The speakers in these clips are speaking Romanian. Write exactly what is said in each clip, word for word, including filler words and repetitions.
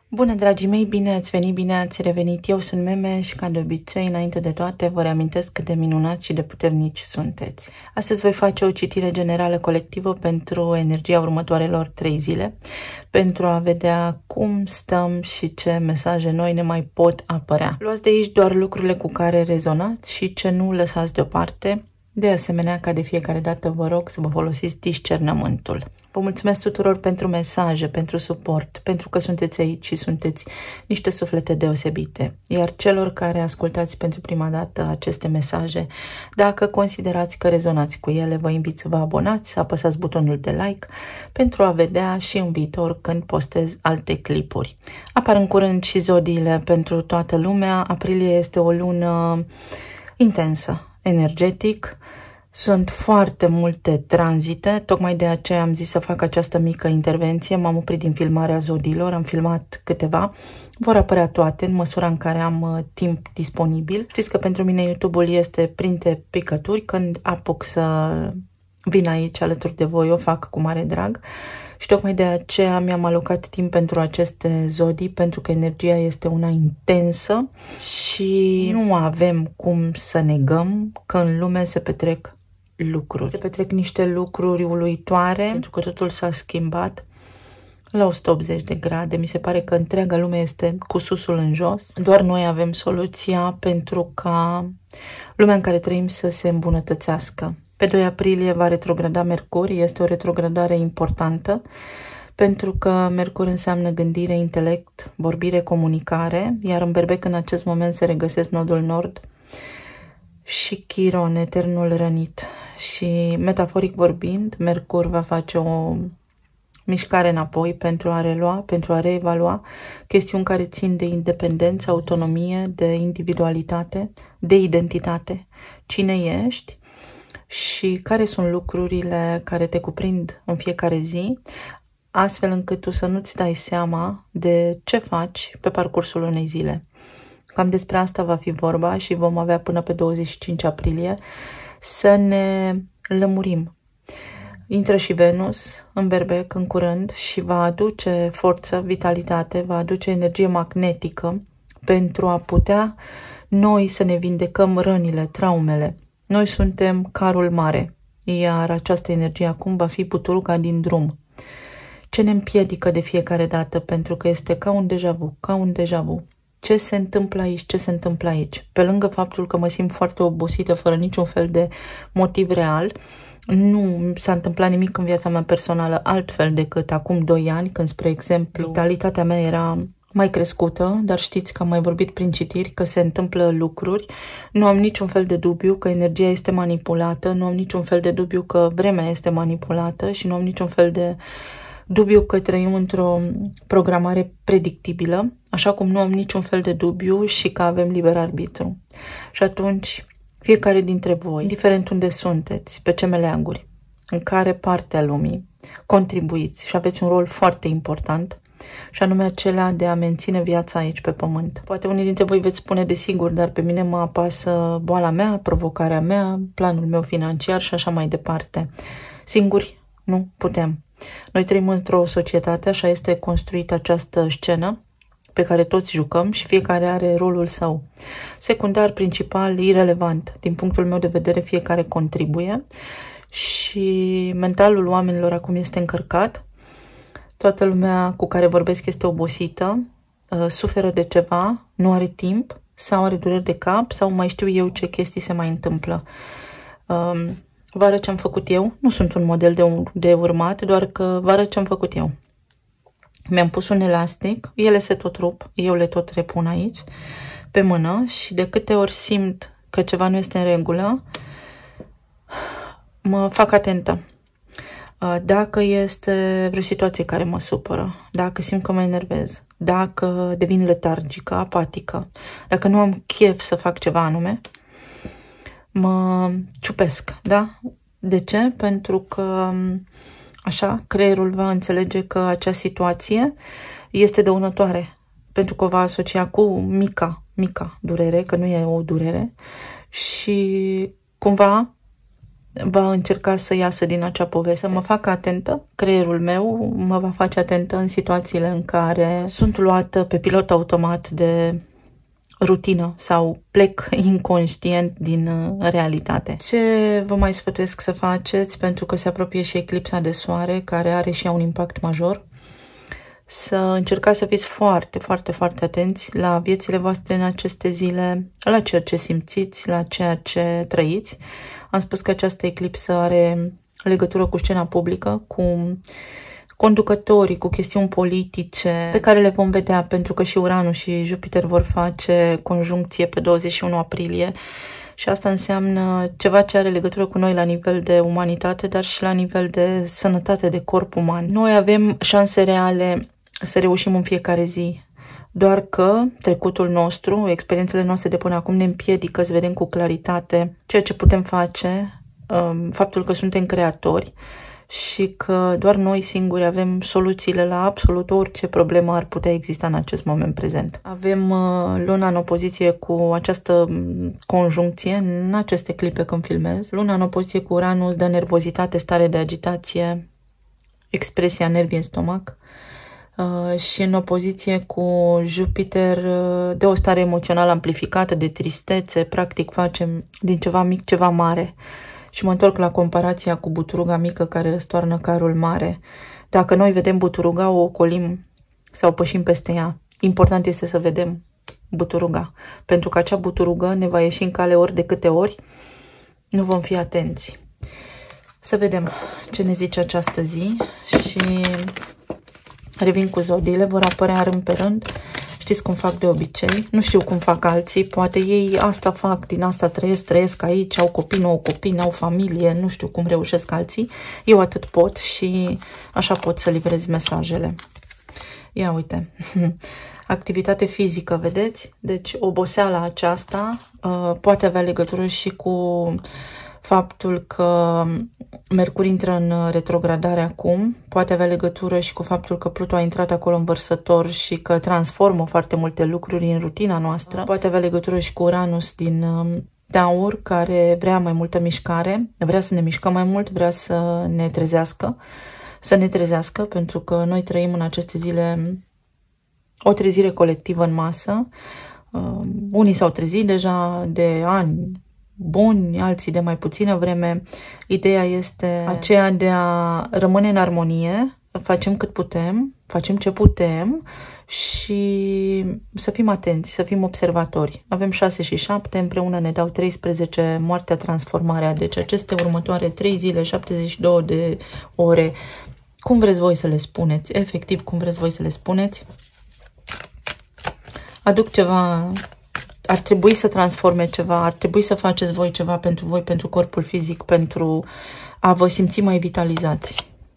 Bună, dragii mei, bine ați venit, bine ați revenit. Eu sunt Meme și, ca de obicei, înainte de toate, vă reamintesc cât de minunați și de puternici sunteți. Astăzi voi face o citire generală colectivă pentru energia următoarelor trei zile, pentru a vedea cum stăm și ce mesaje noi ne mai pot apărea. Luați de aici doar lucrurile cu care rezonați și ce nu lăsați deoparte. De asemenea, ca de fiecare dată, vă rog să vă folosiți discernământul. Vă mulțumesc tuturor pentru mesaje, pentru suport, pentru că sunteți aici și sunteți niște suflete deosebite. Iar celor care ascultați pentru prima dată aceste mesaje, dacă considerați că rezonați cu ele, vă invit să vă abonați, să apăsați butonul de like pentru a vedea și în viitor când postez alte clipuri. Apar în curând și zodiile pentru toată lumea. Aprilie este o lună intensă, energetic. Sunt foarte multe tranzite, tocmai de aceea am zis să fac această mică intervenție. M-am oprit din filmarea zodiilor, am filmat câteva, vor apărea toate în măsura în care am uh, timp disponibil. Știți că pentru mine YouTube-ul este printre picături, când apuc să vin aici alături de voi, o fac cu mare drag. Și tocmai de aceea mi-am alocat timp pentru aceste zodii, pentru că energia este una intensă și nu avem cum să negăm că în lume se petrec lucruri. Se petrec niște lucruri uluitoare, pentru că totul s-a schimbat la o sută optzeci de grade. Mi se pare că întreaga lume este cu susul în jos. Doar noi avem soluția pentru ca lumea în care trăim să se îmbunătățească. Pe doi aprilie va retrograda Mercur. Este o retrogradare importantă, pentru că Mercur înseamnă gândire, intelect, vorbire, comunicare, iar în Berbec în acest moment se regăsesc nodul nord și Chiron, eternul rănit. Și metaforic vorbind, Mercur va face o mișcare înapoi pentru a relua, pentru a reevalua chestiuni care țin de independență, autonomie, de individualitate, de identitate. Cine ești și care sunt lucrurile care te cuprind în fiecare zi, astfel încât tu să nu-ți dai seama de ce faci pe parcursul unei zile. Cam despre asta va fi vorba și vom avea până pe douăzeci și cinci aprilie să ne lămurim. Intră și Venus în Berbec în curând și va aduce forță, vitalitate, va aduce energie magnetică pentru a putea noi să ne vindecăm rănile, traumele. Noi suntem carul mare, iar această energie acum va fi puturuca din drum. Ce ne împiedică de fiecare dată? Pentru că este ca un deja vu, ca un deja vu. Ce se întâmplă aici? Ce se întâmplă aici? Pe lângă faptul că mă simt foarte obosită, fără niciun fel de motiv real, nu s-a întâmplat nimic în viața mea personală altfel decât acum doi ani, când, spre exemplu, vitalitatea mea era mai crescută, dar știți că am mai vorbit prin citiri că se întâmplă lucruri. Nu am niciun fel de dubiu că energia este manipulată, nu am niciun fel de dubiu că vremea este manipulată și nu am niciun fel de dubiu că trăim într-o programare predictibilă, așa cum nu am niciun fel de dubiu și că avem liber arbitru. Și atunci, fiecare dintre voi, indiferent unde sunteți, pe ce meleaguri, în care parte a lumii, contribuiți și aveți un rol foarte important, și anume acela de a menține viața aici pe pământ. Poate unii dintre voi veți spune desigur, dar pe mine mă apasă boala mea, provocarea mea, planul meu financiar și așa mai departe. Singuri nu putem. Noi trăim într-o societate, așa este construită această scenă pe care toți jucăm și fiecare are rolul său. Secundar, principal, irelevant. Din punctul meu de vedere, fiecare contribuie și mentalul oamenilor acum este încărcat. Toată lumea cu care vorbesc este obosită, suferă de ceva, nu are timp sau are dureri de cap sau mai știu eu ce chestii se mai întâmplă. Vă arăt ce am făcut eu. Nu sunt un model de, de urmat, doar că vă arăt ce am făcut eu. Mi-am pus un elastic, ele se tot rup, eu le tot repun aici, pe mână, și de câte ori simt că ceva nu este în regulă, mă fac atentă. Dacă este vreo situație care mă supără, dacă simt că mă enervez, dacă devin letargică, apatică, dacă nu am chef să fac ceva anume, mă ciupesc, da? De ce? Pentru că așa creierul va înțelege că acea situație este dăunătoare, pentru că o va asocia cu mica, mica durere, că nu e o durere, și cumva va încerca să iasă din acea poveste, să mă facă atentă. Creierul meu mă va face atentă în situațiile în care sunt luată pe pilot automat de rutină sau plec inconștient din realitate. Ce vă mai sfătuiesc să faceți, pentru că se apropie și eclipsa de soare, care are și ea un impact major? Să încercați să fiți foarte, foarte, foarte atenți la viețile voastre în aceste zile, la ceea ce simțiți, la ceea ce trăiți. Am spus că această eclipsă are legătură cu scena publică, cu conducătorii, cu chestiuni politice pe care le vom vedea, pentru că și Uranus și Jupiter vor face conjuncție pe douăzeci și unu aprilie și asta înseamnă ceva ce are legătură cu noi la nivel de umanitate, dar și la nivel de sănătate de corp uman. Noi avem șanse reale să reușim în fiecare zi, doar că trecutul nostru, experiențele noastre de până acum ne împiedică să vedem cu claritate ceea ce putem face, faptul că suntem creatori și că doar noi singuri avem soluțiile la absolut orice problemă ar putea exista în acest moment prezent. Avem uh, luna în opoziție cu această conjuncție, în aceste clipe când filmez. Luna în opoziție cu Uranus dă nervozitate, stare de agitație, expresia nervii în stomac. Uh, și în opoziție cu Jupiter uh, de o stare emoțională amplificată, de tristețe, practic facem din ceva mic ceva mare. Și mă întorc la comparația cu buturuga mică care răstoarnă carul mare. Dacă noi vedem buturuga, o ocolim sau pășim peste ea. Important este să vedem buturuga, pentru că acea buturugă ne va ieși în cale ori de câte ori nu vom fi atenți. Să vedem ce ne zice această zi și revin cu zodiile, vor apărea rând pe rând. Știți cum fac de obicei, nu știu cum fac alții, poate ei asta fac, din asta trăiesc, trăiesc aici, au copii, nu au copii, nu au familie, nu știu cum reușesc alții. Eu atât pot și așa pot să livrez mesajele. Ia uite, activitate fizică, vedeți? Deci oboseala aceasta uh, poate avea legătură și cu faptul că Mercur intră în retrogradare acum, poate avea legătură și cu faptul că Pluto a intrat acolo în Vărsător și că transformă foarte multe lucruri în rutina noastră. Poate avea legătură și cu Uranus din Taur, care vrea mai multă mișcare, vrea să ne mișcăm mai mult, vrea să ne trezească, să ne trezească, pentru că noi trăim în aceste zile o trezire colectivă în masă. Unii s-au trezit deja de ani buni, alții de mai puțină vreme. Ideea este aceea de a rămâne în armonie, facem cât putem, facem ce putem și să fim atenți, să fim observatori. Avem șase și șapte, împreună ne dau treisprezece, moartea, transformarea. Deci aceste următoare trei zile, șaptezeci și două de ore, cum vreți voi să le spuneți, efectiv cum vreți voi să le spuneți, aduc ceva. Ar trebui să transforme ceva, ar trebui să faceți voi ceva pentru voi, pentru corpul fizic, pentru a vă simți mai vitalizați.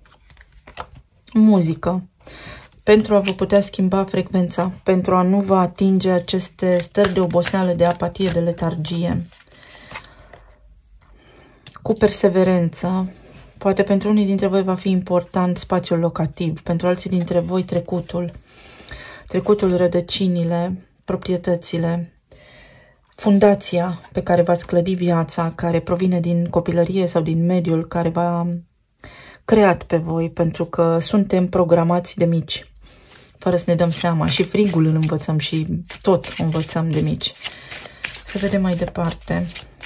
Muzică. Pentru a vă putea schimba frecvența, pentru a nu vă atinge aceste stări de oboseală, de apatie, de letargie. Cu perseverență. Poate pentru unii dintre voi va fi important spațiul locativ, pentru alții dintre voi trecutul. Trecutul, rădăcinile, proprietățile. Fundația pe care v-ați clădit viața, care provine din copilărie sau din mediul care v-a creat pe voi, pentru că suntem programați de mici, fără să ne dăm seama. Și frigul îl învățăm și tot învățăm de mici. Să vedem mai departe.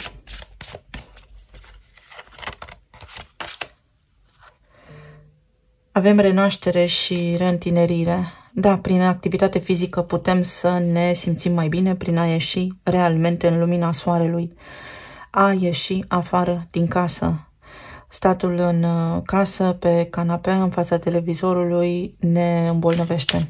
Avem renaștere și reîntinerire. Da, prin activitate fizică putem să ne simțim mai bine, prin a ieși realmente în lumina soarelui. A ieși afară din casă. Statul în casă, pe canapea, în fața televizorului, ne îmbolnăvește.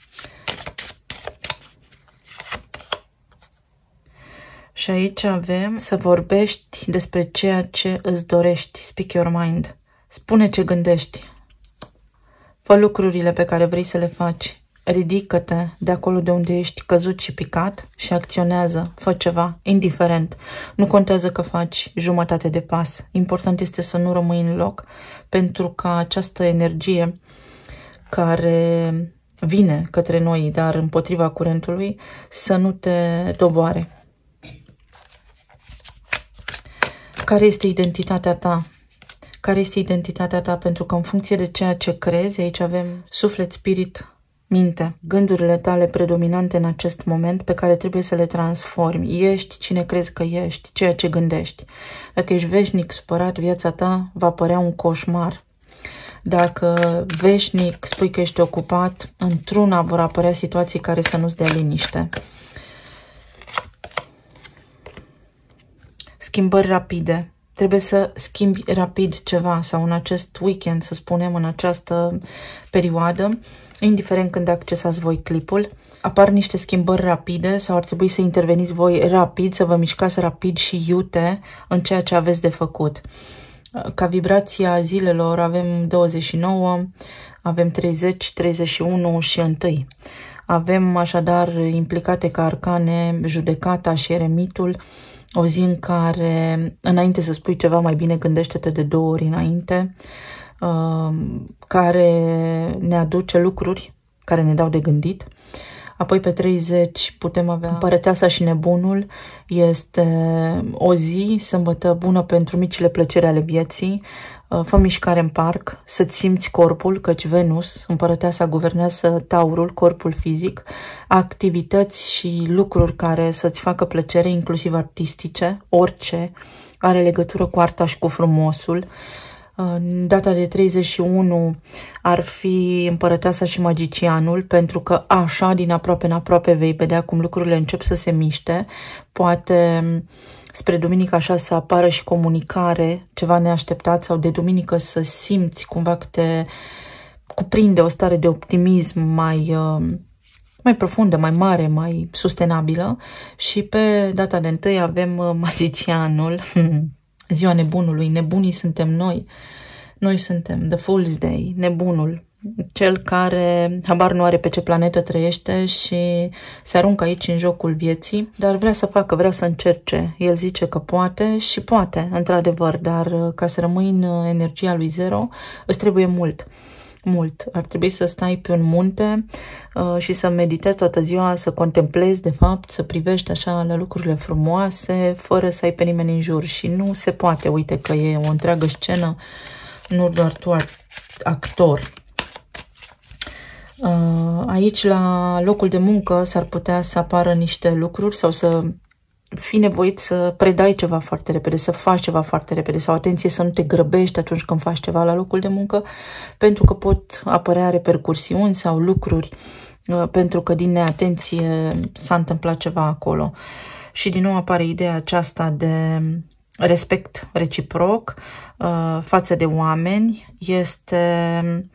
Și aici avem să vorbești despre ceea ce îți dorești. Speak your mind. Spune ce gândești. Fă lucrurile pe care vrei să le faci. Ridică-te de acolo de unde ești căzut și picat și acționează. Fă ceva, indiferent. Nu contează că faci jumătate de pas. Important este să nu rămâi în loc, pentru ca această energie care vine către noi, dar împotriva curentului, să nu te doboare. Care este identitatea ta? Care este identitatea ta? Pentru că în funcție de ceea ce crezi, aici avem suflet, spirit, minte, gândurile tale predominante în acest moment pe care trebuie să le transformi. Ești cine crezi că ești, ceea ce gândești. Dacă ești veșnic supărat, viața ta va părea un coșmar. Dacă veșnic spui că ești ocupat, într-una vor apărea situații care să nu-ți dea liniște. Schimbări rapide. Trebuie să schimbi rapid ceva sau în acest weekend, să spunem, în această perioadă, indiferent când accesați voi clipul, apar niște schimbări rapide sau ar trebui să interveniți voi rapid, să vă mișcați rapid și iute în ceea ce aveți de făcut. Ca vibrația zilelor avem douăzeci și nouă, avem treizeci, treizeci și unu și unu. Avem așadar implicate ca arcane judecata și eremitul, o zi în care, înainte să spui ceva, mai bine gândește-te de două ori înainte, care ne aduce lucruri care ne dau de gândit. Apoi pe treizeci putem avea Împărăteasa și Nebunul. Este o zi, sâmbătă, bună pentru micile plăceri ale vieții. Fă mișcare în parc, să-ți simți corpul, căci Venus, Împărăteasa, guvernează Taurul, corpul fizic, activități și lucruri care să-ți facă plăcere, inclusiv artistice, orice are legătură cu arta și cu frumosul. Data de treizeci și unu ar fi Împărăteasa și Magicianul, pentru că așa, din aproape în aproape, vei vedea cum lucrurile încep să se miște. Poate spre duminică așa să apară și comunicare, ceva neașteptat, sau de duminică să simți cumva că te cuprinde o stare de optimism mai, mai profundă, mai mare, mai sustenabilă. Și pe data de întâi avem Magicianul, ziua nebunului. Nebunii suntem noi. Noi suntem The Fool's Day, nebunul, cel care habar nu are pe ce planetă trăiește și se aruncă aici în jocul vieții, dar vrea să facă, vrea să încerce. El zice că poate și poate, într-adevăr, dar ca să rămâi în energia lui zero, îți trebuie mult. Mult. Ar trebui să stai pe un munte uh, și să meditezi toată ziua, să contemplezi, de fapt, să privești așa la lucrurile frumoase, fără să ai pe nimeni în jur. Și nu se poate, uite că e o întreagă scenă, nu doar tu actor. Uh, aici, la locul de muncă, s-ar putea să apară niște lucruri sau să fii nevoit să predai ceva foarte repede, să faci ceva foarte repede sau, atenție, să nu te grăbești atunci când faci ceva la locul de muncă, pentru că pot apărea repercursiuni sau lucruri, pentru că din neatenție s-a întâmplat ceva acolo. Și din nou apare ideea aceasta de respect reciproc față de oameni. Este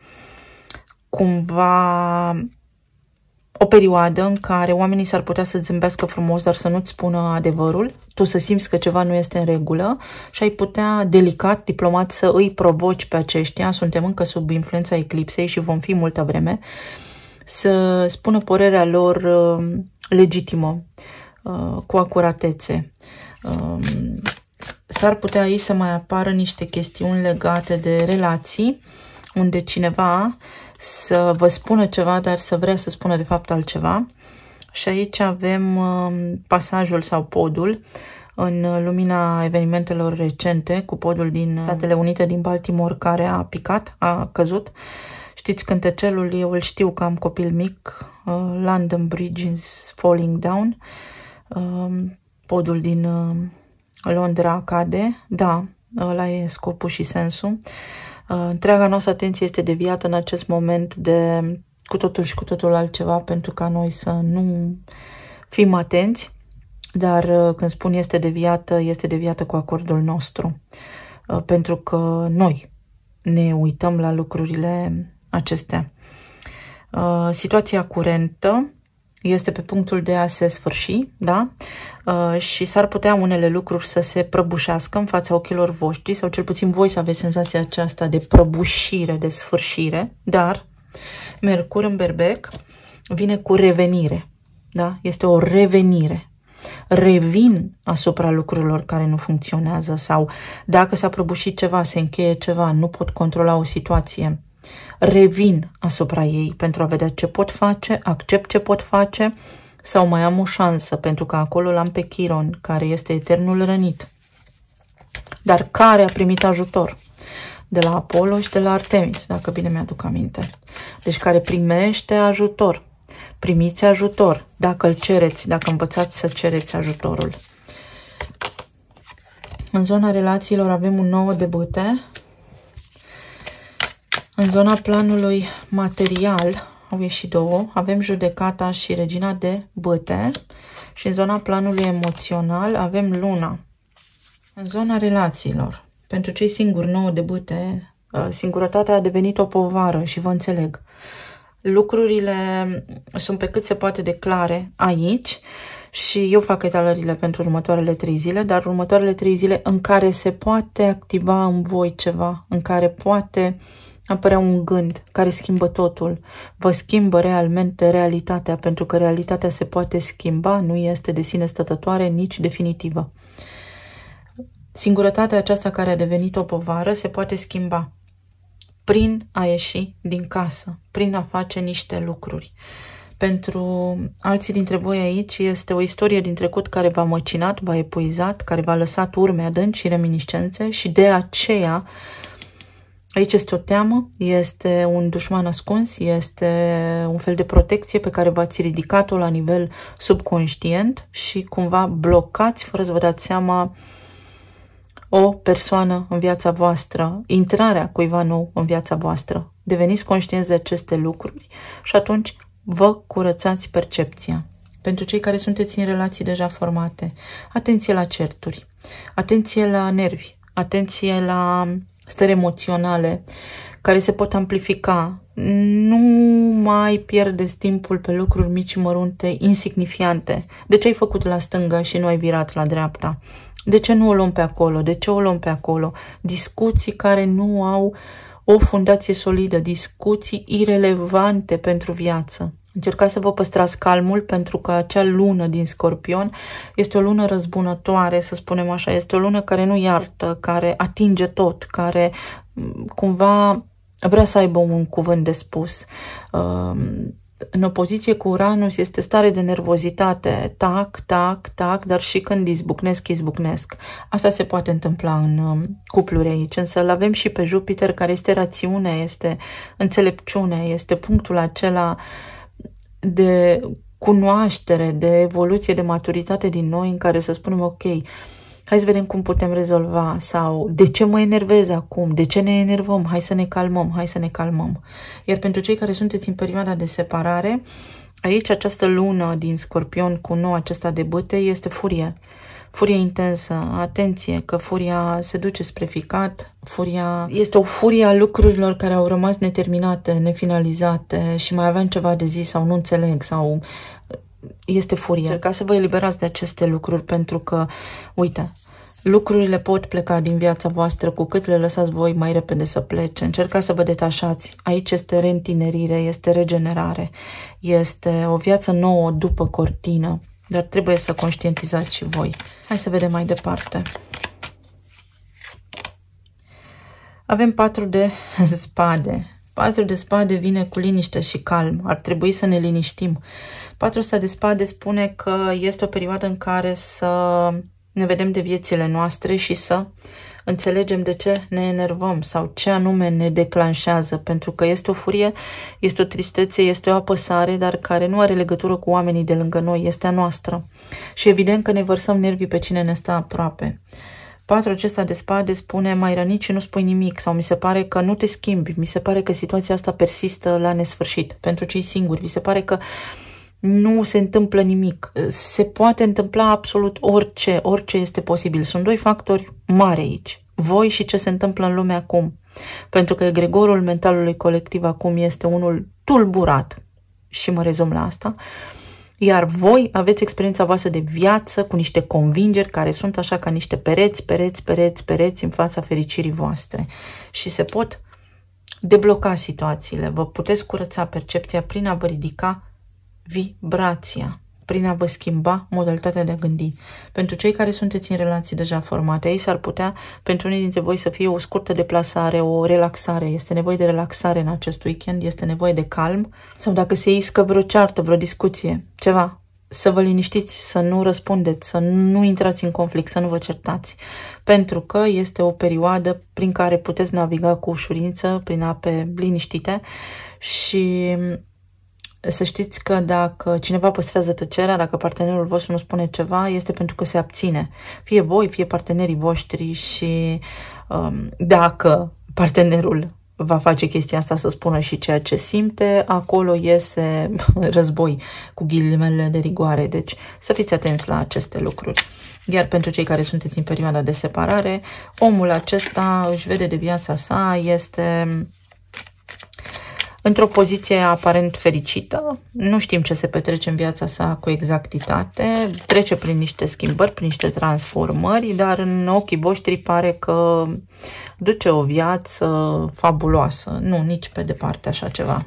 cumva o perioadă în care oamenii s-ar putea să zâmbească frumos, dar să nu-ți spună adevărul, tu să simți că ceva nu este în regulă și ai putea, delicat, diplomat, să îi provoci pe aceștia, suntem încă sub influența eclipsei și vom fi multă vreme, să spună părerea lor uh, legitimă, uh, cu acuratețe. Uh, s-ar putea aici să mai apară niște chestiuni legate de relații, unde cineva să vă spună ceva, dar să vrea să spună de fapt altceva. Și aici avem uh, pasajul sau podul în lumina evenimentelor recente, cu podul din Statele Unite, din Baltimore, care a picat, a căzut. Știți cântecelul, eu îl știu că am copil mic, uh, London Bridge is falling down. Uh, podul din uh, Londra cade, da, ăla e scopul și sensul. Întreaga noastră atenție este deviată în acest moment de cu totul și cu totul altceva, pentru ca noi să nu fim atenți, dar când spun este deviată, este deviată cu acordul nostru, pentru că noi ne uităm la lucrurile acestea. Situația curentă este pe punctul de a se sfârși, da? Uh, și s-ar putea unele lucruri să se prăbușească în fața ochilor voștri, sau cel puțin voi să aveți senzația aceasta de prăbușire, de sfârșire, dar Mercur în Berbec vine cu revenire, da? Este o revenire. Revin asupra lucrurilor care nu funcționează, sau dacă s-a prăbușit ceva, se încheie ceva, nu pot controla o situație, revin asupra ei pentru a vedea ce pot face, accept ce pot face sau mai am o șansă, pentru că acolo l-am pe Chiron, care este eternul rănit. dar care a primit ajutor de la Apollo și de la Artemis, dacă bine mi-aduc aminte. Deci care primește ajutor. Primiți ajutor, dacă îl cereți, dacă învățați să cereți ajutorul. În zona relațiilor avem un nouă de bâte. În zona planului material au ieșit două. Avem judecata și regina de bâte. Și în zona planului emoțional avem luna. În zona relațiilor, pentru cei singuri nouă de bâte, singurătatea a devenit o povară și vă înțeleg. Lucrurile sunt pe cât se poate de clare aici și eu fac etalările pentru următoarele trei zile, dar următoarele trei zile în care se poate activa în voi ceva, în care poate apărea un gând care schimbă totul. Vă schimbă realmente realitatea, pentru că realitatea se poate schimba, nu este de sine stătătoare, nici definitivă. Singurătatea aceasta care a devenit o povară se poate schimba prin a ieși din casă, prin a face niște lucruri. Pentru alții dintre voi aici este o istorie din trecut care v-a măcinat, v-a epuizat, care v-a lăsat urme adânci și reminiscențe și de aceea aici este o teamă, este un dușman ascuns, este un fel de protecție pe care v-ați ridicat-o la nivel subconștient și cumva blocați fără să vă dați seama o persoană în viața voastră, intrarea cuiva nou în viața voastră. Deveniți conștienți de aceste lucruri și atunci vă curățați percepția. Pentru cei care sunteți în relații deja formate, atenție la certuri, atenție la nervi, atenție la stări emoționale care se pot amplifica. Nu mai pierdeți timpul pe lucruri mici, mărunte, insignifiante. De ce ai făcut la stânga și nu ai virat la dreapta? De ce nu o luăm pe acolo? De ce o luăm pe acolo? Discuții care nu au o fundație solidă, discuții irelevante pentru viață. Încercați să vă păstrați calmul, pentru că acea lună din Scorpion este o lună răzbunătoare, să spunem așa. Este o lună care nu iartă, care atinge tot, care cumva vrea să aibă un cuvânt de spus. În opoziție cu Uranus este stare de nervozitate, tac, tac, tac, dar și când izbucnesc, izbucnesc. Asta se poate întâmpla în cupluri aici, însă îl avem și pe Jupiter, care este rațiune, este înțelepciune, este punctul acela de cunoaștere, de evoluție, de maturitate din noi, în care să spunem, ok, hai să vedem cum putem rezolva, sau de ce mă enervez acum, de ce ne enervăm, hai să ne calmăm, hai să ne calmăm. Iar pentru cei care sunteți în perioada de separare, aici această lună din Scorpion cu nou acesta de bâte este furie. Furie intensă, atenție că furia se duce spre ficat, furia este o furie a lucrurilor care au rămas neterminate, nefinalizate și mai aveam ceva de zis sau nu înțeleg sau este furie. Încercați să vă eliberați de aceste lucruri, pentru că, uite, lucrurile pot pleca din viața voastră cu cât le lăsați voi mai repede să plece. Încercați să vă detașați. Aici este reîntinerire, este regenerare, este o viață nouă după cortină. Dar trebuie să conștientizați și voi. Hai să vedem mai departe. Avem patru de spade. Patru de spade vine cu liniște și calm. Ar trebui să ne liniștim. Patru de spade spune că este o perioadă în care să ne vedem de viețile noastre și să înțelegem de ce ne enervăm sau ce anume ne declanșează, pentru că este o furie, este o tristețe, este o apăsare, dar care nu are legătură cu oamenii de lângă noi, este a noastră. Și evident că ne vărsăm nervii pe cine ne stă aproape. Patru acesta de spade spune mai rănit și nu spui nimic, sau mi se pare că nu te schimbi, mi se pare că situația asta persistă la nesfârșit. Pentru cei singuri, mi se pare că nu se întâmplă nimic. Se poate întâmpla absolut orice, orice este posibil. Sunt doi factori mari aici. Voi și ce se întâmplă în lume acum. Pentru că egregorul mentalului colectiv acum este unul tulburat. Și mă rezum la asta. Iar voi aveți experiența voastră de viață cu niște convingeri care sunt așa ca niște pereți, pereți, pereți, pereți în fața fericirii voastre. Și se pot debloca situațiile. Vă puteți curăța percepția prin a vă ridica vibrația, prin a vă schimba modalitatea de a gândi. Pentru cei care sunteți în relații deja formate, ei s-ar putea pentru unii dintre voi să fie o scurtă deplasare, o relaxare. Este nevoie de relaxare în acest weekend, este nevoie de calm, sau dacă se iscă vreo ceartă, vreo discuție, ceva, să vă liniștiți, să nu răspundeți, să nu intrați în conflict, să nu vă certați. Pentru că este o perioadă prin care puteți naviga cu ușurință, prin ape liniștite și să știți că dacă cineva păstrează tăcerea, dacă partenerul vostru nu spune ceva, este pentru că se abține. Fie voi, fie partenerii voștri și um, dacă partenerul va face chestia asta să spună și ceea ce simte, acolo iese război cu ghilimele de rigoare. Deci să fiți atenți la aceste lucruri. Iar pentru cei care sunteți în perioada de separare, omul acesta își vede de viața sa, este într-o poziție aparent fericită, nu știm ce se petrece în viața sa cu exactitate, trece prin niște schimbări, prin niște transformări, dar în ochii voștri pare că duce o viață fabuloasă. Nu, nici pe departe așa ceva.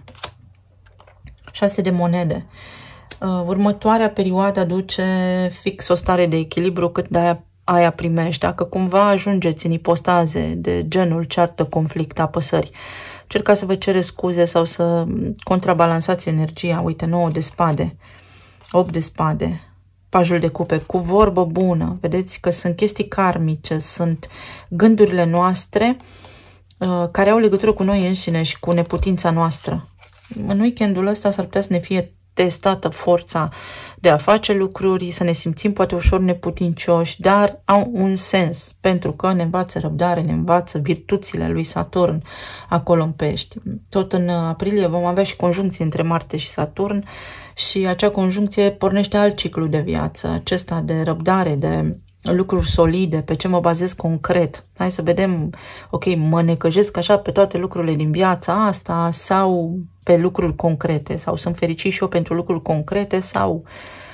șase de monede. Următoarea perioadă aduce fix o stare de echilibru cât de aia, aia primești. Dacă cumva ajungeți în ipostaze de genul ceartă, conflict, apăsări, încercați să vă cereți scuze sau să contrabalansați energia. Uite, nouă de spade, opt de spade, pajul de cupe, cu vorbă bună. Vedeți că sunt chestii karmice, sunt gândurile noastre uh, care au legătură cu noi înșine și cu neputința noastră. În weekendul ăsta s-ar putea să ne fie testată forța de a face lucruri, să ne simțim poate ușor neputincioși, dar au un sens, pentru că ne învață răbdare, ne învață virtuțile lui Saturn acolo în pești. Tot în aprilie vom avea și conjuncție între Marte și Saturn și acea conjuncție pornește alt ciclu de viață, acesta de răbdare, de lucruri solide, pe ce mă bazez concret. Hai să vedem, ok, mă necăjesc așa pe toate lucrurile din viața asta sau pe lucruri concrete, sau sunt fericit și eu pentru lucruri concrete sau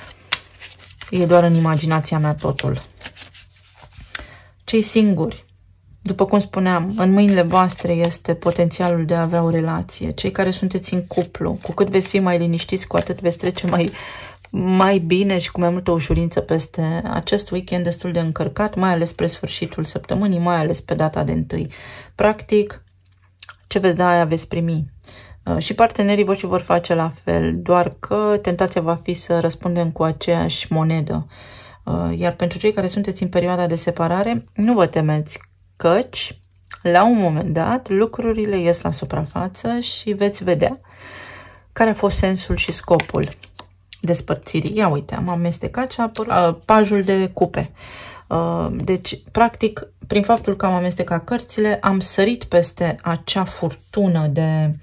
e doar în imaginația mea totul. Cei singuri, după cum spuneam, în mâinile voastre este potențialul de a avea o relație. Cei care sunteți în cuplu, cu cât veți fi mai liniștiți, cu atât veți trece mai mai bine și cu mai multă ușurință peste acest weekend destul de încărcat, mai ales spre sfârșitul săptămânii, mai ales pe data de întâi. Practic, ce veți da, aia veți primi. Și partenerii voștri vor face la fel, doar că tentația va fi să răspundem cu aceeași monedă. Iar pentru cei care sunteți în perioada de separare, nu vă temeți, căci la un moment dat lucrurile ies la suprafață și veți vedea care a fost sensul și scopul despărțirii. Ia uite, am amestecat și a apărut uh, pajul de cupe. Uh, deci, practic, prin faptul că am amestecat cărțile, am sărit peste acea furtună de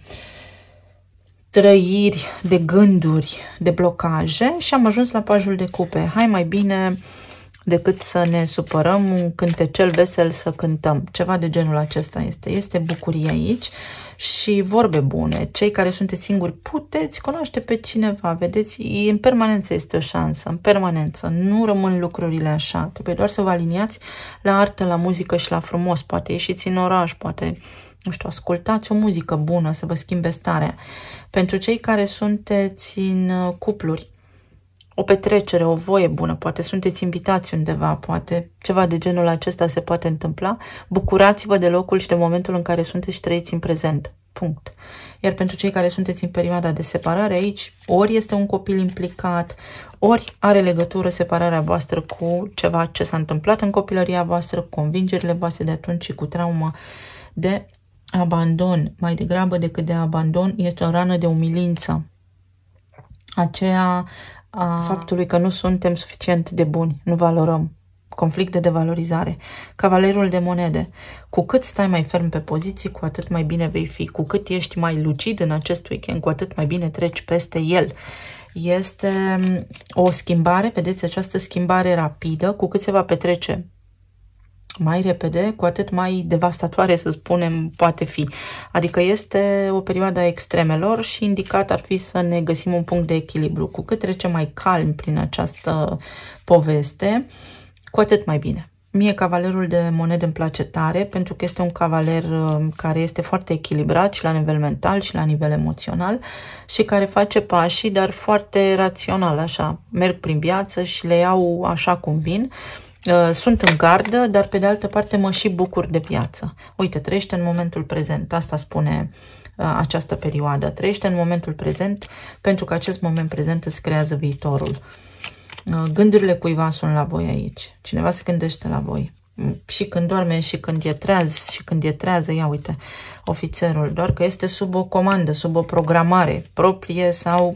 trăiri, de gânduri, de blocaje și am ajuns la pajul de cupe. Hai mai bine decât să ne supărăm, un cântecel vesel să cântăm. Ceva de genul acesta este. Este bucurie aici și vorbe bune. Cei care sunteți singuri puteți cunoaște pe cineva. Vedeți, în permanență este o șansă, în permanență. Nu rămân lucrurile așa. Trebuie doar să vă aliniați la artă, la muzică și la frumos. Poate ieșiți în oraș, poate, nu știu, ascultați o muzică bună să vă schimbe starea. Pentru cei care sunteți în cupluri, o petrecere, o voie bună, poate sunteți invitați undeva, poate ceva de genul acesta se poate întâmpla. Bucurați-vă de locul și de momentul în care sunteți și trăiți în prezent. Punct. Iar pentru cei care sunteți în perioada de separare, aici ori este un copil implicat, ori are legătură separarea voastră cu ceva ce s-a întâmplat în copilăria voastră, cu convingerile voastre de atunci și cu traumă de abandon. Mai degrabă decât de abandon, este o rană de umilință. Aceea a faptului că nu suntem suficient de buni, nu valorăm. Conflict de devalorizare. Cavalerul de monede. Cu cât stai mai ferm pe poziții, cu atât mai bine vei fi. Cu cât ești mai lucid în acest weekend, cu atât mai bine treci peste el. Este o schimbare, vedeți, această schimbare rapidă, cu cât se va petrece mai repede, cu atât mai devastatoare, să spunem, poate fi. Adică este o perioadă a extremelor și indicat ar fi să ne găsim un punct de echilibru. Cu cât trecem mai calm prin această poveste, cu atât mai bine. Mie cavalerul de monede îmi place tare, pentru că este un cavaler care este foarte echilibrat și la nivel mental și la nivel emoțional și care face pașii, dar foarte rațional, așa. Merg prin viață și le iau așa cum vin. sunt în gardă, dar pe de altă parte mă și bucur de viață. Uite, trăiește în momentul prezent. Asta spune această perioadă. Trăiește în momentul prezent, pentru că acest moment prezent îți creează viitorul. Gândurile cuiva sunt la voi aici. Cineva se gândește la voi. Și când doarme, și când e treaz, și când e trează, ia uite, ofițerul, doar că este sub o comandă, sub o programare proprie sau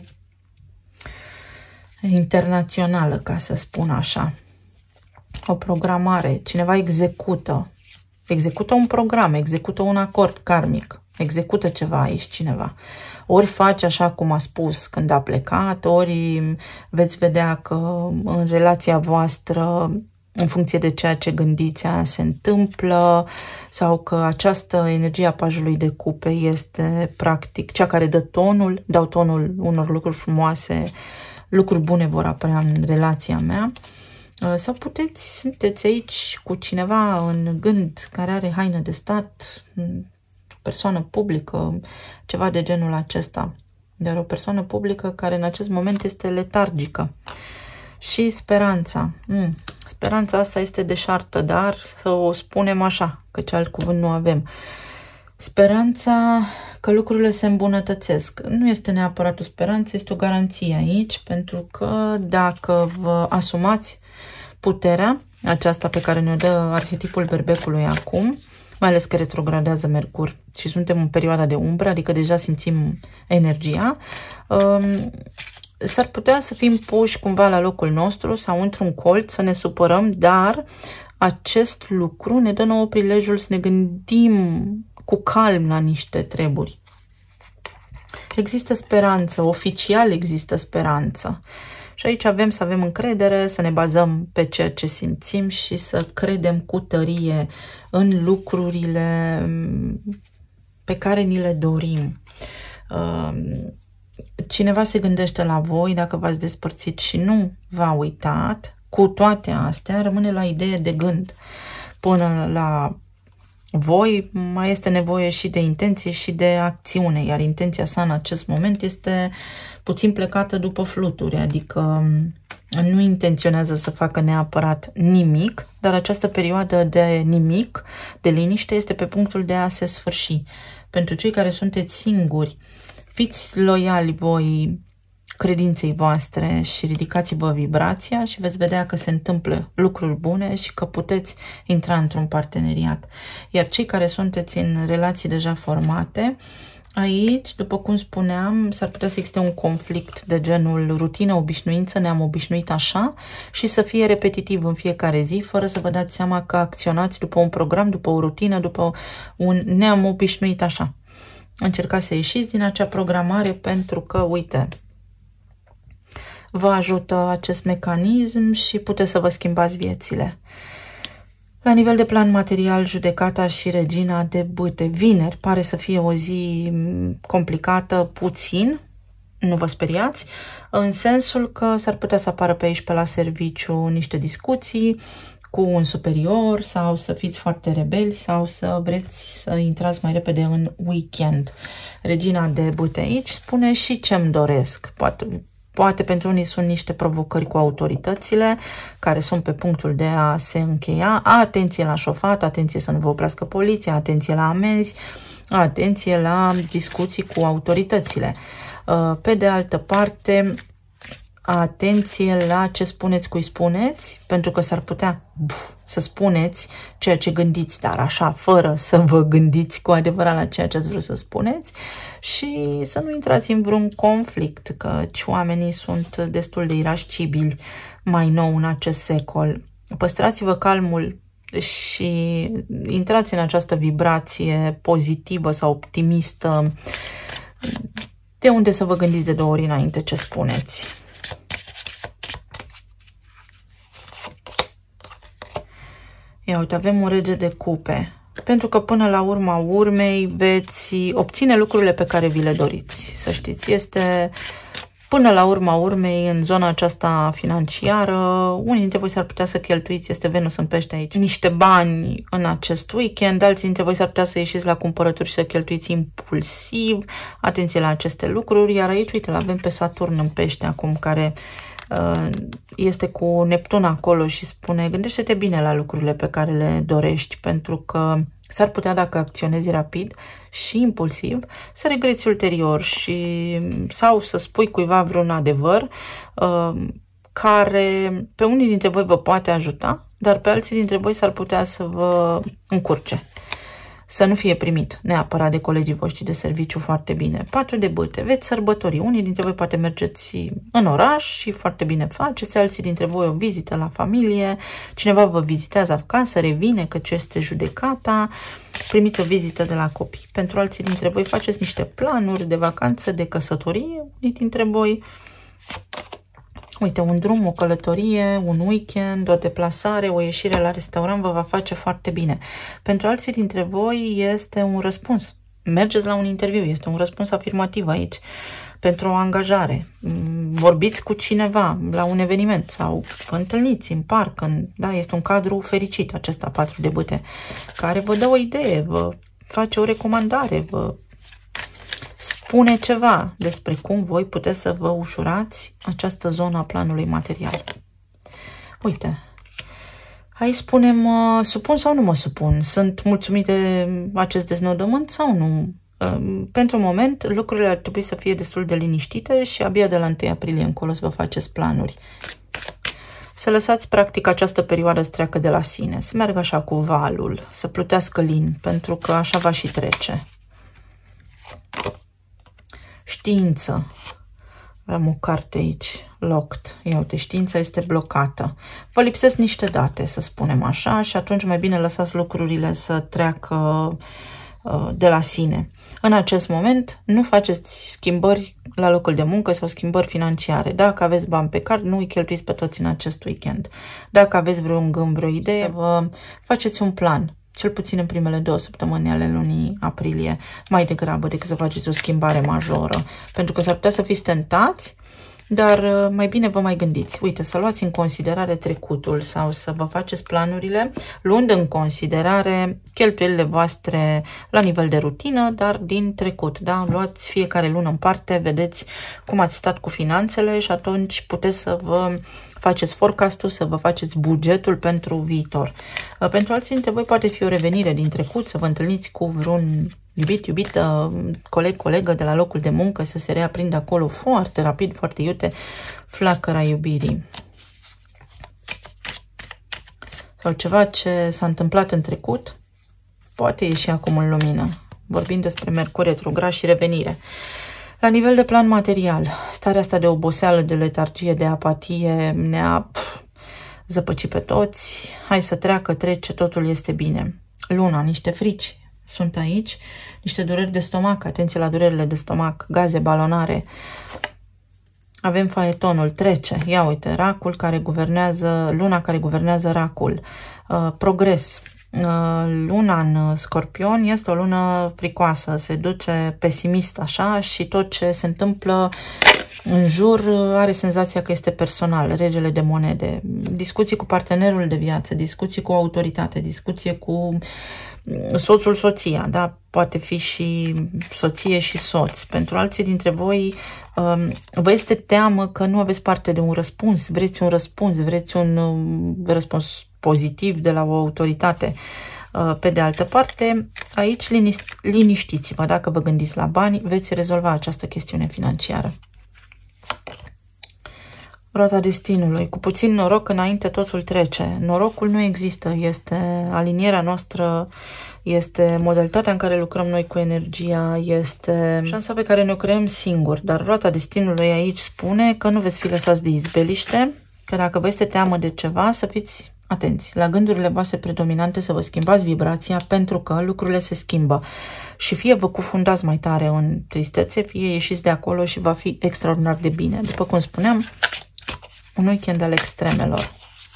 internațională, ca să spun așa. O programare, cineva execută, execută un program, execută un acord karmic, execută ceva aici cineva. Ori face așa cum a spus când a plecat, ori veți vedea că în relația voastră, în funcție de ceea ce gândiți, aia se întâmplă, sau că această energie a pajului de cupe este practic cea care dă tonul, dau tonul unor lucruri frumoase, lucruri bune vor apărea în relația mea. Sau puteți, sunteți aici cu cineva în gând care are haină de stat, persoană publică, ceva de genul acesta. Dar o persoană publică care în acest moment este letargică. Și speranța. Mm, speranța asta este deșartă, dar să o spunem așa, căci alt cuvânt nu avem. Speranța că lucrurile se îmbunătățesc. Nu este neapărat o speranță, este o garanție aici, pentru că dacă vă asumați puterea aceasta pe care ne-o dă arhetipul berbecului acum, mai ales că retrogradează Mercur și suntem în perioada de umbră, adică deja simțim energia, um, s-ar putea să fim puși cumva la locul nostru sau într-un colț, să ne supărăm, dar acest lucru ne dă nouă prilejul să ne gândim cu calm la niște treburi. Există speranță, oficial există speranță. Și aici avem să avem încredere, să ne bazăm pe ceea ce simțim și să credem cu tărie în lucrurile pe care ni le dorim. Cineva se gândește la voi dacă v-ați despărțit și nu v-a uitat. Cu toate astea rămâne la idee de gând. Până la voi mai este nevoie și de intenție și de acțiune, iar intenția sa în acest moment este puțin plecată după fluturi, adică nu intenționează să facă neapărat nimic, dar această perioadă de nimic, de liniște, este pe punctul de a se sfârși. Pentru cei care sunteți singuri, fiți loiali voi credinței voastre și ridicați-vă vibrația și veți vedea că se întâmplă lucruri bune și că puteți intra într-un parteneriat. Iar cei care sunteți în relații deja formate, aici, după cum spuneam, s-ar putea să existe un conflict de genul rutină, obișnuință, ne-am obișnuit așa și să fie repetitiv în fiecare zi, fără să vă dați seama că acționați după un program, după o rutină, după un ne-am obișnuit așa. Încercați să ieșiți din acea programare pentru că, uite, vă ajută acest mecanism și puteți să vă schimbați viețile. La nivel de plan material, judecata și regina de bâte. Vineri pare să fie o zi complicată puțin, nu vă speriați, în sensul că s-ar putea să apară pe aici, pe la serviciu, niște discuții cu un superior sau să fiți foarte rebeli sau să vreți să intrați mai repede în weekend. Regina de bâte aici spune și ce-mi doresc. Poate Poate pentru unii sunt niște provocări cu autoritățile care sunt pe punctul de a se încheia. Atenție la șofat, atenție să nu vă oprească poliția, atenție la amenzi, atenție la discuții cu autoritățile. Pe de altă parte, atenție la ce spuneți cui spuneți, pentru că s-ar putea buf, să spuneți ceea ce gândiți, dar așa, fără să vă gândiți cu adevărat la ceea ce ați vrut să spuneți și să nu intrați în vreun conflict, căci oamenii sunt destul de irascibili mai nou în acest secol. Păstrați-vă calmul și intrați în această vibrație pozitivă sau optimistă, de unde să vă gândiți de două ori înainte ce spuneți. Ia uite, avem un rege de cupe. Pentru că până la urma urmei veți obține lucrurile pe care vi le doriți. Să știți, este până la urma urmei în zona aceasta financiară. Unii dintre voi s-ar putea să cheltuiți, este Venus în Pește aici, niște bani în acest weekend. Alții dintre voi s-ar putea să ieșiți la cumpărături și să cheltuiți impulsiv. Atenție la aceste lucruri. Iar aici, uite, l-avem pe Saturn în Pește acum, care este cu Neptun acolo și spune gândește-te bine la lucrurile pe care le dorești, pentru că s-ar putea, dacă acționezi rapid și impulsiv, să regreți ulterior și sau să spui cuiva vreun adevăr uh, care pe unii dintre voi vă poate ajuta, dar pe alții dintre voi s-ar putea să vă încurce, să nu fie primit neapărat de colegii voștri de serviciu foarte bine. Patru de bâte, veți sărbători. Unii dintre voi poate mergeți în oraș și foarte bine faceți, alții dintre voi o vizită la familie, cineva vă vizitează acasă, revine căci este judecata, primiți o vizită de la copii. Pentru alții dintre voi faceți niște planuri de vacanță, de căsătorie, unii dintre voi. Uite, un drum, o călătorie, un weekend, o deplasare, o ieșire la restaurant vă va face foarte bine. Pentru alții dintre voi este un răspuns. Mergeți la un interviu, este un răspuns afirmativ aici. Pentru o angajare, vorbiți cu cineva la un eveniment sau vă întâlniți în parc. În, da, este un cadru fericit acesta, patru de bâte, care vă dă o idee, vă face o recomandare, vă spune ceva despre cum voi puteți să vă ușurați această zonă a planului material. Uite, aici spunem, uh, supun sau nu mă supun? Sunt mulțumit de acest deznodământ sau nu? Uh, pentru moment, lucrurile ar trebui să fie destul de liniștite și abia de la întâi aprilie încolo să vă faceți planuri. Să lăsați practic această perioadă să treacă de la sine, să meargă așa cu valul, să plutească lin, pentru că așa va și trece. Știință. Avem o carte aici, locked. Ia uite, știința este blocată. Vă lipsesc niște date, să spunem așa, și atunci mai bine lăsați lucrurile să treacă uh, de la sine. În acest moment nu faceți schimbări la locul de muncă sau schimbări financiare. Dacă aveți bani pe card, nu îi cheltuiți pe toți în acest weekend. Dacă aveți vreun gând, vreo idee, să vă faceți un plan. Cel puțin în primele două săptămâni ale lunii aprilie, mai degrabă decât să faceți o schimbare majoră. Pentru că s-ar putea să fiți tentați, dar mai bine vă mai gândiți. Uite, să luați în considerare trecutul sau să vă faceți planurile, luând în considerare cheltuielile voastre la nivel de rutină, dar din trecut. Da? Luați fiecare lună în parte, vedeți cum ați stat cu finanțele și atunci puteți să vă faceți forecast-ul, să vă faceți bugetul pentru viitor. Pentru alții dintre voi poate fi o revenire din trecut, să vă întâlniți cu vreun iubit, iubită, coleg, colegă de la locul de muncă, să se reaprindă acolo foarte rapid, foarte iute, flacăra iubirii. Sau ceva ce s-a întâmplat în trecut, poate ieși acum în lumină. Vorbim despre Mercur retrograd și revenire. La nivel de plan material, starea asta de oboseală, de letargie, de apatie ne-a zăpăcit pe toți. Hai să treacă, trece, totul este bine. Luna, niște frici sunt aici, niște dureri de stomac, atenție la durerile de stomac, gaze, balonare. Avem faetonul, trece, ia uite, racul care guvernează, luna care guvernează racul, uh, progres. Luna în Scorpion este o lună fricoasă, se duce pesimist așa și tot ce se întâmplă în jur are senzația că este personal. Regele de monede, discuții cu partenerul de viață, discuții cu autoritate, discuție cu soțul, soția, da? Poate fi și soție și soț. Pentru alții dintre voi vă este teamă că nu aveți parte de un răspuns, vreți un răspuns, vreți un răspuns pozitiv de la o autoritate. Pe de altă parte, aici liniștiți-vă, dacă vă gândiți la bani, veți rezolva această chestiune financiară. Roata destinului. Cu puțin noroc înainte totul trece. Norocul nu există, este alinierea noastră, este modalitatea în care lucrăm noi cu energia, este șansa pe care ne-o creăm singuri. Dar roata destinului aici spune că nu veți fi lăsați de izbeliște, că dacă vă este teamă de ceva, să fiți atenți la gândurile voastre predominante, să vă schimbați vibrația, pentru că lucrurile se schimbă. Și fie vă cufundați mai tare în tristețe, fie ieșiți de acolo și va fi extraordinar de bine. După cum spuneam, un weekend al extremelor.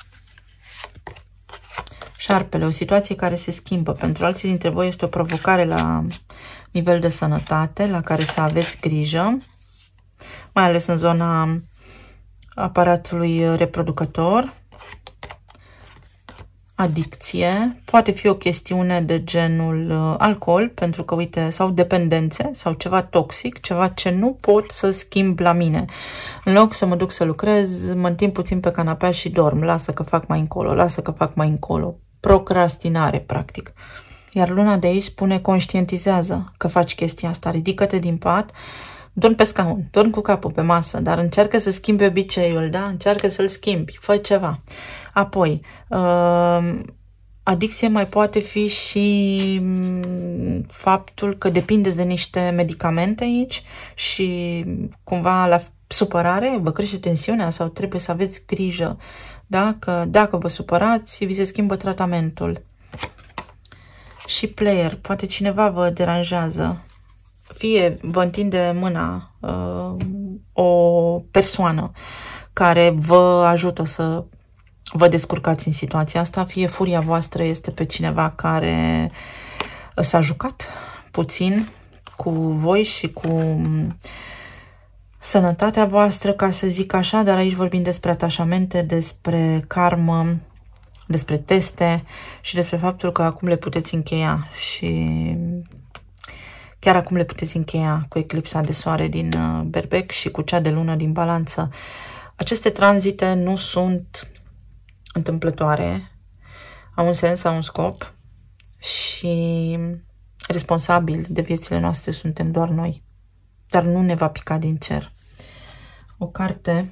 Șarpele, o situație care se schimbă. Pentru alții dintre voi este o provocare la nivel de sănătate, la care să aveți grijă, mai ales în zona aparatului reproducător. adicție, poate fi o chestiune de genul uh, alcool, pentru că, uite, sau dependențe, sau ceva toxic, ceva ce nu pot să schimb la mine. În loc să mă duc să lucrez, mă întind puțin pe canapea și dorm. Lasă că fac mai încolo, lasă că fac mai încolo. Procrastinare, practic. Iar luna de aici spune conștientizează că faci chestia asta, ridică-te din pat, dorm pe scaun, dorm cu capul pe masă, dar încearcă să schimbi obiceiul, da? Încearcă să-l schimbi, fă ceva. Apoi, uh, adicție mai poate fi și faptul că depindeți de niște medicamente aici și cumva la supărare vă crește tensiunea sau trebuie să aveți grijă, da? Că dacă vă supărați, vi se schimbă tratamentul. Și player, poate cineva vă deranjează, fie vă întinde mâna uh, o persoană care vă ajută să vă descurcați în situația asta, fie furia voastră este pe cineva care s-a jucat puțin cu voi și cu sănătatea voastră, ca să zic așa, dar aici vorbim despre atașamente, despre karmă, despre teste și despre faptul că acum le puteți încheia și chiar acum le puteți încheia cu eclipsa de soare din Berbec și cu cea de lună din Balanță. Aceste tranzite nu sunt întâmplătoare, au un sens, au un scop și responsabili de viețile noastre suntem doar noi, dar nu ne va pica din cer. O carte.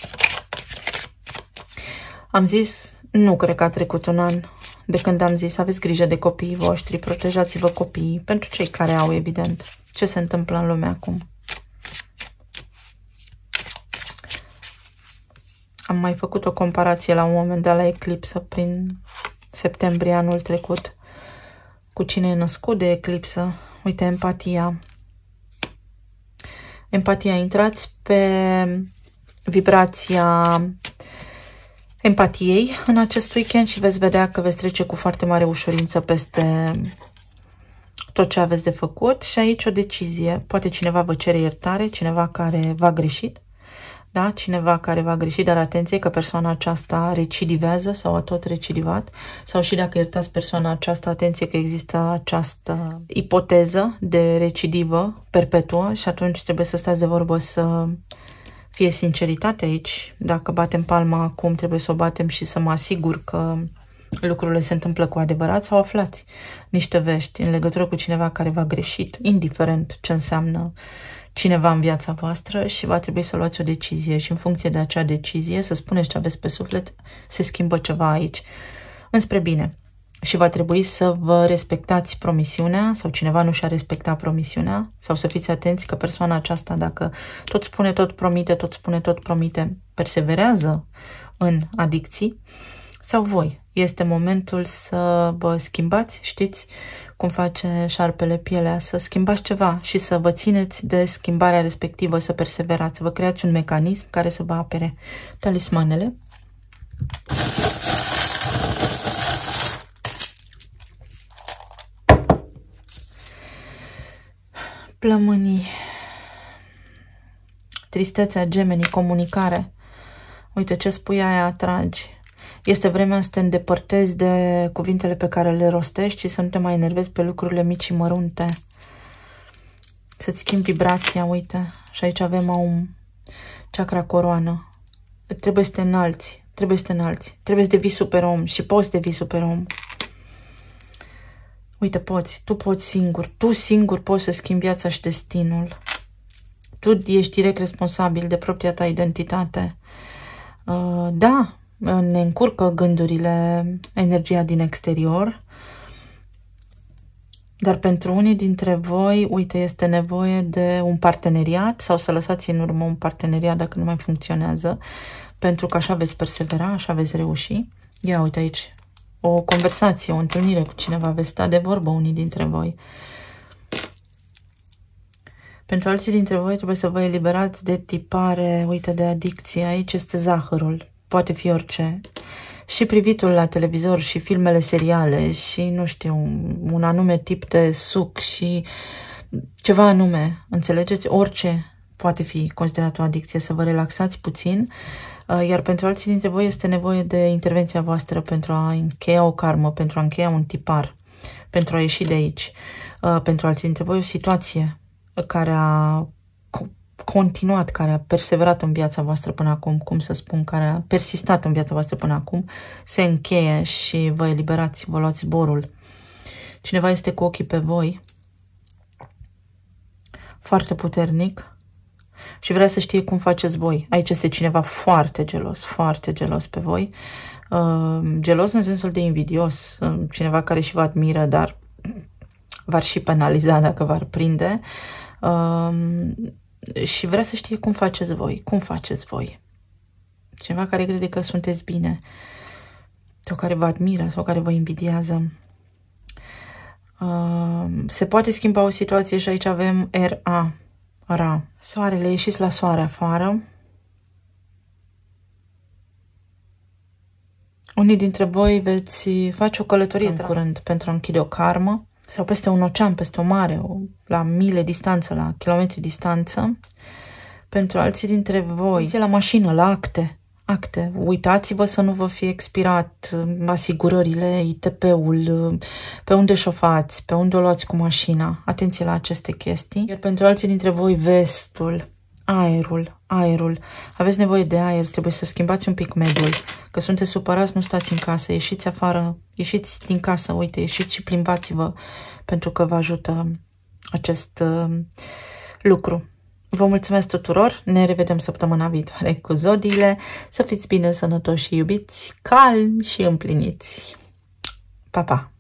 Am zis, nu cred că a trecut un an de când am zis, aveți grijă de copiii voștri, protejați-vă copiii, pentru cei care au, evident, ce se întâmplă în lume acum. Am mai făcut o comparație la un moment dat la eclipsă prin septembrie anul trecut. Cu cine e născut de eclipsă? Uite, empatia. Empatia, intrați pe vibrația empatiei în acest weekend și veți vedea că veți trece cu foarte mare ușurință peste tot ce aveți de făcut. Și aici o decizie. Poate cineva vă cere iertare, cineva care v-a greșit. Da? Cineva care va greși, dar atenție că persoana aceasta recidivează sau a tot recidivat. Sau și dacă iertați persoana aceasta, atenție că există această ipoteză de recidivă perpetuă și atunci trebuie să stați de vorbă să fie sinceritate aici. Dacă batem palma acum, trebuie să o batem și să mă asigur că lucrurile se întâmplă cu adevărat sau aflați niște vești în legătură cu cineva care v-a greșit, indiferent ce înseamnă cineva în viața voastră și va trebui să luați o decizie și în funcție de acea decizie să spuneți ce aveți pe suflet, se schimbă ceva aici înspre bine și va trebui să vă respectați promisiunea sau cineva nu și-a respectat promisiunea sau să fiți atenți că persoana aceasta, dacă tot spune, tot promite, tot spune, tot promite, perseverează în adicții sau voi. Este momentul să vă schimbați, știți cum face șarpele pielea, să schimbați ceva și să vă țineți de schimbarea respectivă, să perseverați, să vă creați un mecanism care să vă apere. Talismanele. Plămânii. Tristețea, gemenii, comunicare. Uite ce spui, aia atragi. Este vremea să te îndepărtezi de cuvintele pe care le rostești și să nu te mai enervezi pe lucrurile mici și mărunte. Să-ți schimbi vibrația, uite. Și aici avem un chakra coroană. Trebuie să te înalți, trebuie să te înalți. Trebuie să devii superom și poți devii superom. Uite, poți, tu poți singur. Tu singur poți să schimbi viața și destinul. Tu ești direct responsabil de propria ta identitate. Uh, da, ne încurcă gândurile, energia din exterior, dar pentru unii dintre voi, uite, este nevoie de un parteneriat sau să lăsați în urmă un parteneriat dacă nu mai funcționează, pentru că așa veți persevera, așa veți reuși. Ia uite aici, o conversație, o întâlnire cu cineva, veți sta de vorbă unii dintre voi. Pentru alții dintre voi trebuie să vă eliberați de tipare, uite, de adicție. Aici este zahărul. Poate fi orice. Și privitul la televizor și filmele seriale și, nu știu, un anume tip de suc și ceva anume. Înțelegeți? Orice poate fi considerat o adicție. Să vă relaxați puțin. Iar pentru alții dintre voi este nevoie de intervenția voastră pentru a încheia o karmă, pentru a încheia un tipar, pentru a ieși de aici. Pentru alții dintre voi o situație care a continuat, care a perseverat în viața voastră până acum, cum să spun, care a persistat în viața voastră până acum, se încheie și vă eliberați, vă luați zborul. Cineva este cu ochii pe voi, foarte puternic, și vrea să știe cum faceți voi. Aici este cineva foarte gelos, foarte gelos pe voi. Uh, gelos în sensul de invidios, uh, cineva care și vă admiră, dar v-ar și penaliza dacă v-ar prinde. Uh, și vrea să știe cum faceți voi, cum faceți voi. Cineva care crede că sunteți bine, sau care vă admiră, sau care vă invidiază. Uh, se poate schimba o situație și aici avem R A. Ra. Soarele, ieșiți la soare afară. Unii dintre voi veți face o călătorie în curând pentru a închide o karmă sau peste un ocean, peste o mare, la mile distanță, la kilometri distanță. Pentru alții dintre voi, la mașină, la acte. Acte. Uitați-vă să nu vă fie expirat asigurările, I T P-ul, pe unde șofați, pe unde o luați cu mașina. Atenție la aceste chestii. Iar pentru alții dintre voi, vestul, aerul, aerul. Aveți nevoie de aer, trebuie să schimbați un pic mediul. Că sunteți supărați, nu stați în casă, ieșiți afară, ieșiți din casă, uite, ieșiți și plimbați-vă, pentru că vă ajută acest uh, lucru. Vă mulțumesc tuturor, ne revedem săptămâna viitoare cu zodiile, să fiți bine, sănătoși și iubiți, calmi și împliniți. Pa, pa!